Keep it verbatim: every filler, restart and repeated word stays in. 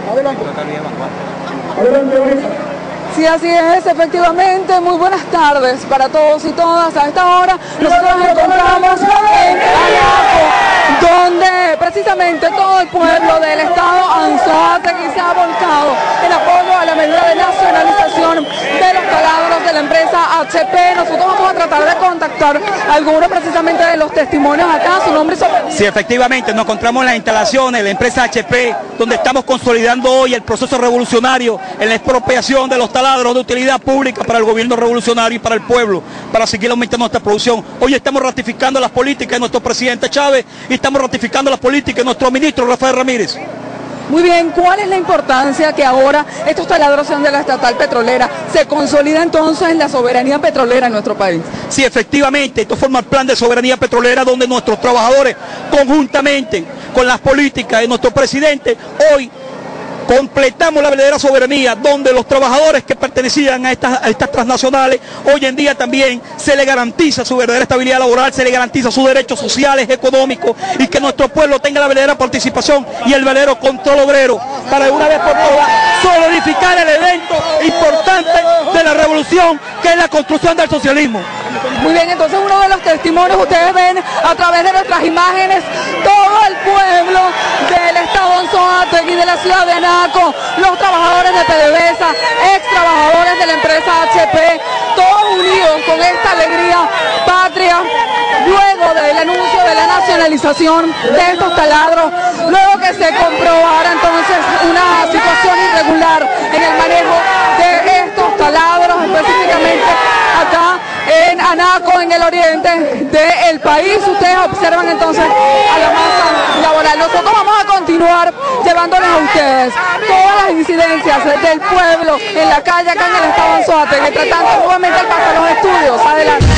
Adelante. Adelante, Vanessa. Sí, así es, efectivamente. Muy buenas tardes para todos y todas. A esta hora nosotros nos encontramos en Anaco, donde precisamente todo el pueblo del estado Anzoátegui se ha volcado en apoyo a la medida de nacionalización de los taladros de la empresa H P. Nosotros vamos a tratar de contactar a algunos precisamente de los testimonios acá. Su nombre y su apellido. Sí, efectivamente, nos encontramos en las instalaciones de la empresa H P, donde estamos consolidando hoy el proceso revolucionario en la expropiación de los taladros de utilidad pública para el gobierno revolucionario y para el pueblo, para seguir aumentando nuestra producción. Hoy estamos ratificando las políticas de nuestro presidente Chávez y estamos ratificando las políticas de nuestro ministro Rafael Ramírez. Muy bien, ¿cuál es la importancia que ahora estos taladros sean de la estatal petrolera? ¿Se consolida entonces la soberanía petrolera en nuestro país? Sí, efectivamente, esto forma el plan de soberanía petrolera donde nuestros trabajadores, conjuntamente con las políticas de nuestro presidente, hoy completamos la verdadera soberanía, donde los trabajadores que pertenecían a estas, a estas transnacionales, hoy en día también se le garantiza su verdadera estabilidad laboral, se le garantiza sus derechos sociales, económicos, y que nuestro pueblo tenga la verdadera participación y el verdadero control obrero, para de una vez por todas solidificar el evento importante de la revolución, que es la construcción del socialismo. Muy bien, entonces uno de los testimonios, ustedes ven a través de nuestras imágenes, todo el pueblo del estado Anzoátegui, de la ciudad de Anaco, los trabajadores de PDVSA, ex trabajadores de la empresa H P, todos unidos con esta alegría patria, luego del anuncio de la nacionalización de estos taladros, luego que se comprobara entonces una situación irregular en el manejo de estos taladros, específicamente acá en Anaco, en el oriente del país. Ustedes observan entonces a la masa laboral. Nosotros vamos a continuar llevándoles a ustedes todas las incidencias del pueblo en la calle acá en el estado Anzoátegui, tratando nuevamente el paso a los estudios. Adelante.